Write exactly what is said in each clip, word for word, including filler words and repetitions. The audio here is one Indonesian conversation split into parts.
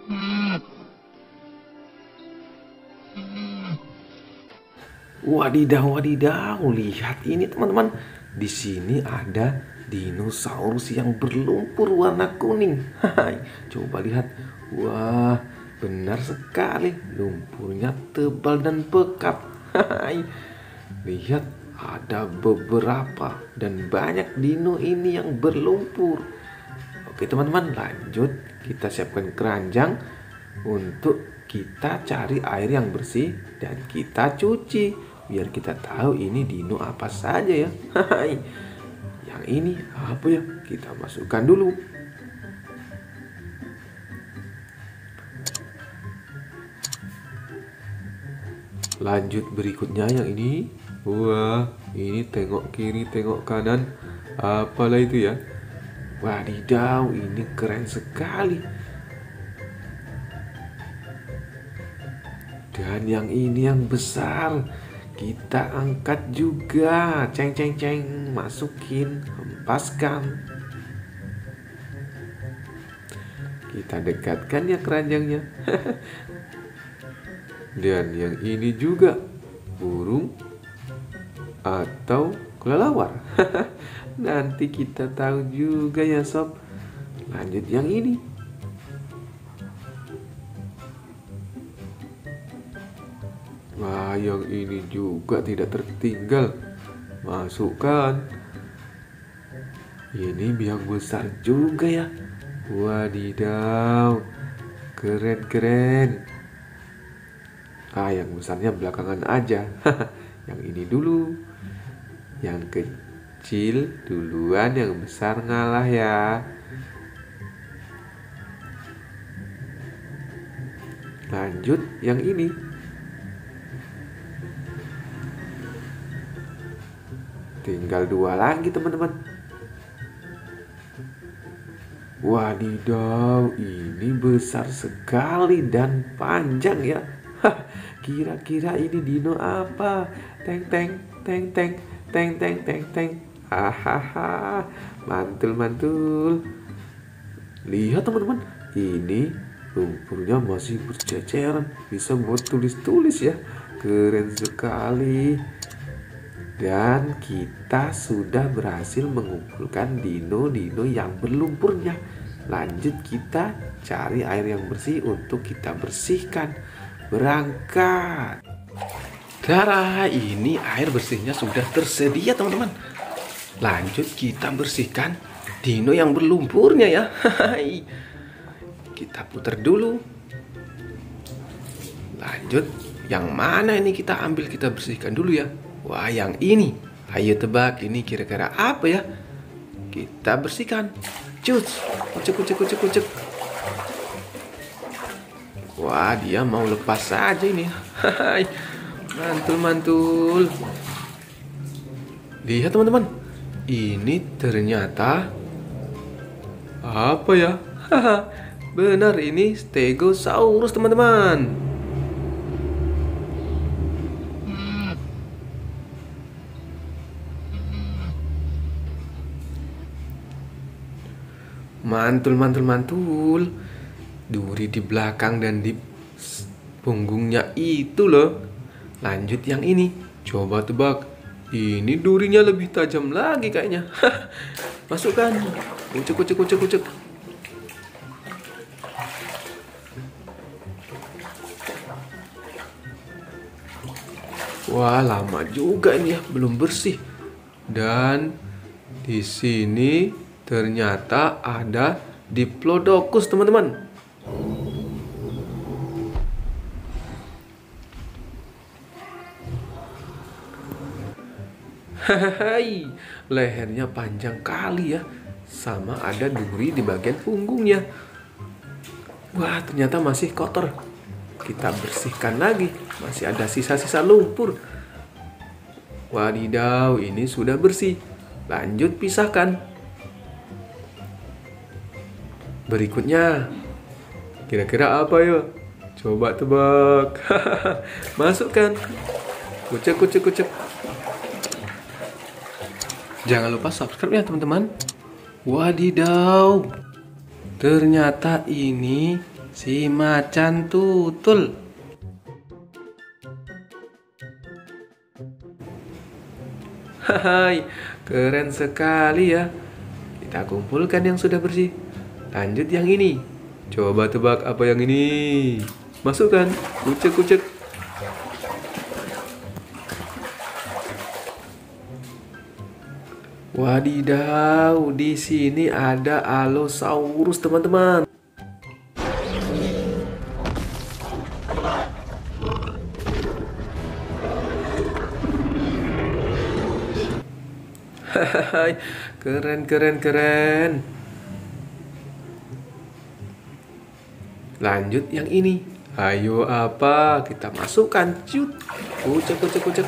Wadidaw, wadidaw, lihat ini teman-teman. Di sini ada dinosaurus yang berlumpur warna kuning. Hai, coba lihat. Wah, benar sekali. Lumpurnya tebal dan pekat. Hai, lihat ada beberapa dan banyak dino ini yang berlumpur. Oke teman-teman, lanjut. Kita siapkan keranjang untuk kita cari air yang bersih dan kita cuci. Biar kita tahu ini dino apa saja ya. Hai. Yang ini apa ya? Kita masukkan dulu. Lanjut berikutnya yang ini. Wah, ini tengok kiri, tengok kanan. Apalah itu ya? Wadidaw, ini keren sekali. Dan yang ini yang besar. Kita angkat juga. Ceng ceng ceng. Masukin. Hempaskan. Kita dekatkan ya keranjangnya. Dan yang ini juga. Burung. Atau kelelawar. Nanti kita tahu juga ya sob. Lanjut yang ini. Wah, yang ini juga tidak tertinggal. Masukkan. Ini biang besar juga ya. Wadidaw. Keren-keren. Ah, yang besarnya belakangan aja. Yang ini dulu. Yang kecil duluan, yang besar ngalah ya. Lanjut yang ini. Tinggal dua lagi teman-teman. Wadidaw, ini besar sekali dan panjang ya. Kira-kira ini dino apa? Teng teng teng teng teng teng teng teng. Hahaha, mantul mantul. Lihat teman-teman, ini lumpurnya masih berceceran, bisa buat tulis-tulis ya. Keren sekali. Dan kita sudah berhasil mengumpulkan dino-dino yang berlumpurnya. Lanjut kita cari air yang bersih untuk kita bersihkan. Berangkat. Tara, ini air bersihnya sudah tersedia teman-teman. Lanjut kita bersihkan dino yang berlumpurnya ya. Kita putar dulu. Lanjut, yang mana ini kita ambil, kita bersihkan dulu ya. Wah, yang ini. Ayo tebak, ini kira-kira apa ya? Kita bersihkan. Cus, kucek, kucek, kucek, kucek. Wah, dia mau lepas saja ini. Hai, mantul, mantul. Lihat teman-teman. Ini ternyata apa ya? Benar, ini Stegosaurus teman-teman. Mantul, mantul, mantul. Duri di belakang dan di punggungnya itu loh. Lanjut yang ini. Coba tebak. Ini durinya lebih tajam lagi kayaknya. Masukkan. Kucek, kucek, kucek, kucek. Wah, lama juga ini ya, belum bersih. Dan di sini ternyata ada Diplodocus teman-teman. Hai, lehernya panjang kali ya. Sama ada duri di bagian punggungnya. Wah, ternyata masih kotor. Kita bersihkan lagi. Masih ada sisa-sisa lumpur. Wadidaw, ini sudah bersih. Lanjut pisahkan. Berikutnya, kira-kira apa ya? Coba tebak. Masukkan. Kucek, kucek, kucek. Jangan lupa subscribe ya teman-teman. Wadidaw. Ternyata ini si macan tutul. Hai, keren sekali ya. Kita kumpulkan yang sudah bersih. Lanjut yang ini. Coba tebak apa yang ini. Masukkan, kucek-kucek. Wadidaw, di sini ada Allosaurus, teman-teman. Hai, keren keren keren. Lanjut yang ini. Ayo apa? Kita masukkan. Cut. Kucek kucek kucek.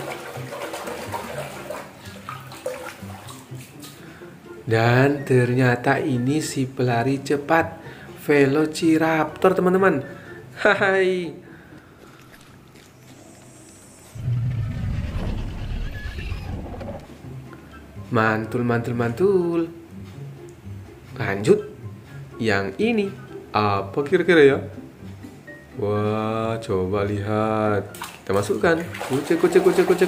Dan ternyata ini si pelari cepat Velociraptor, teman-teman. Hai. Mantul, mantul, mantul. Lanjut. Yang ini. Apa kira-kira ya? Wah, coba lihat. Kita masukkan. Kucek, kucek, kucek, kucek.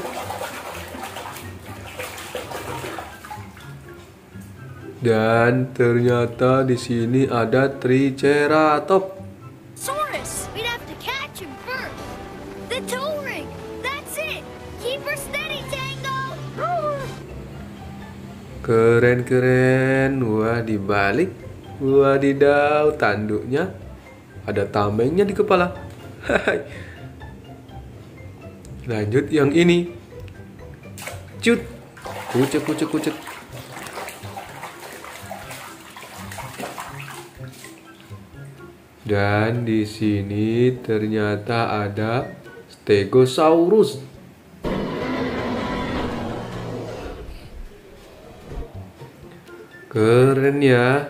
Dan ternyata di sini ada Triceratops. Saurus, we'd have to catch him first. The toe ring. That's it. Keep her steady, Tango. Keren keren. Wah, dibalik. Wadidaw, tanduknya ada tamengnya di kepala. Lanjut yang ini. Cut. Kucek kucek kucek. Dan di sini ternyata ada Stegosaurus. Keren ya.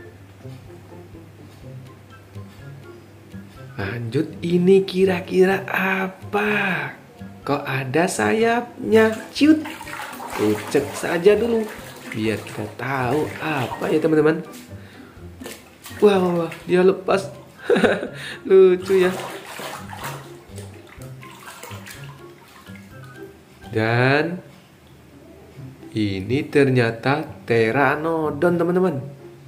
Lanjut, ini kira-kira apa? Kok ada sayapnya? Cut. Kucek saja dulu biar kita tahu apa ya, teman-teman. Wah, wah, wah, dia lepas. Lucu ya. Dan ini ternyata Pteranodon, teman-teman.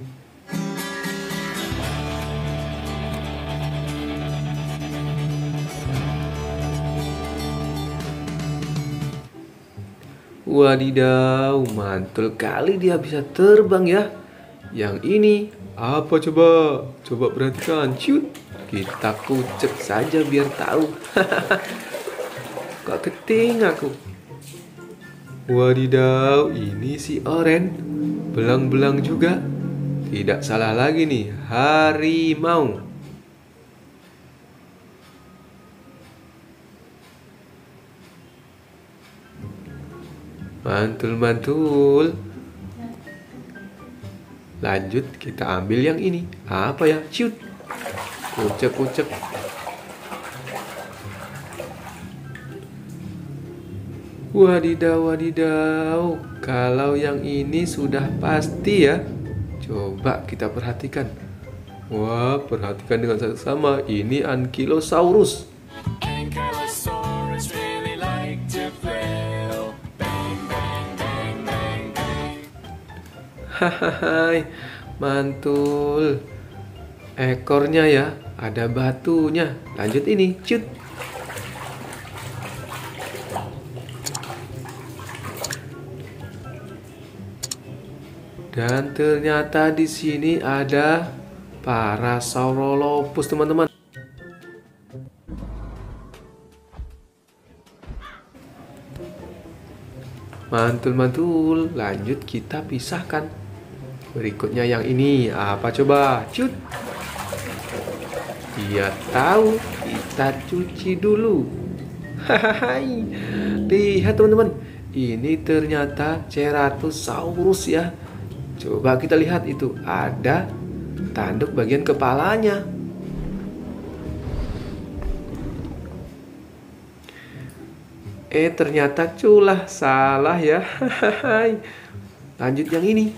Wadidaw, mantul kali dia bisa terbang ya. Yang ini apa coba? Coba perhatikan. Cut. Kita kucek saja biar tahu. Kok keting aku. Wadidaw, ini si oren. Belang-belang juga. Tidak salah lagi nih, harimau. Mantul-mantul. Lanjut, kita ambil yang ini. Apa ya? Cut. Kucek-kucek. Wadidaw, wadidaw. Kalau yang ini sudah pasti ya. Coba kita perhatikan. Wah, perhatikan dengan sama. Ini Ankylosaurus. Ankylosaurus really like to flail. Bang, bang, bang, bang, bang. Hahaha, mantul. Ekornya ya, ada batunya. Lanjut ini, cut. Dan ternyata di sini ada Parasaurolophus, teman-teman. Mantul-mantul. Lanjut kita pisahkan. Berikutnya yang ini. Apa coba? Cut. Dia tahu. Kita cuci dulu. Hahaha. Lihat, teman-teman. Ini ternyata Ceratosaurus ya. Coba kita lihat itu. Ada tanduk bagian kepalanya. Eh, ternyata culah. Salah ya. Lanjut yang ini.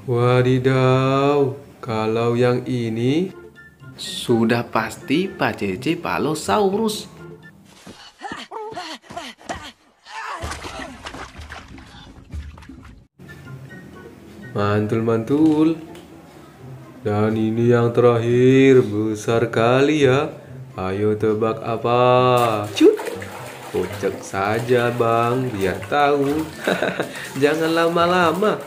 Wadidaw, kalau yang ini sudah pasti Pak Cece Palosaurus. Mantul-mantul. Dan ini yang terakhir, besar kali ya. Ayo tebak apa? Cut. Kocek saja bang, biar tahu. Jangan lama-lama.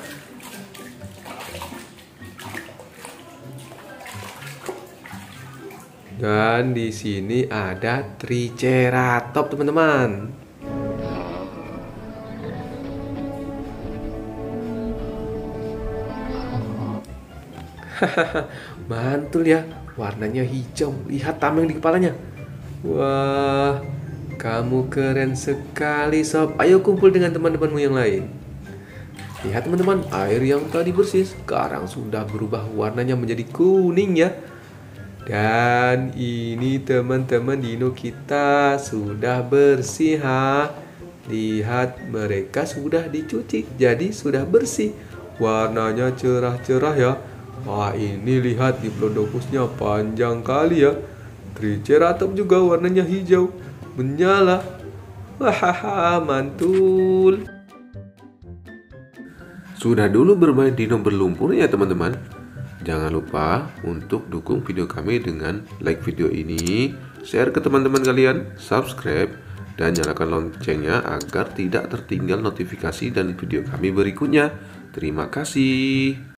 Dan di sini ada Triceratops, teman-teman. Mantul ya, warnanya hijau. Lihat tameng di kepalanya. Wah, kamu keren sekali sob. Ayo kumpul dengan teman-temanmu yang lain. Lihat teman-teman, air yang tadi bersih sekarang sudah berubah warnanya menjadi kuning ya. Dan ini teman-teman dino kita sudah bersih ha. Lihat, mereka sudah dicuci, jadi sudah bersih. Warnanya cerah-cerah ya. Wah, ini lihat diplodocusnya panjang kali ya. Triceratops juga warnanya hijau, menyala. Hahaha, mantul. Sudah dulu bermain dino berlumpur ya teman-teman. Jangan lupa untuk dukung video kami dengan like video ini, share ke teman-teman kalian, subscribe, dan nyalakan loncengnya agar tidak tertinggal notifikasi dan video kami berikutnya. Terima kasih.